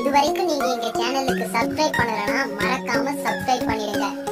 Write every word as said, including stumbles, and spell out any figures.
இதுவரைக்கும் நீங்க எங்க சேனலுக்கு சப்ஸ்கிரைப் பண்ணலனா மறக்காம சப்ஸ்கிரைப் பண்ணிடுங்க.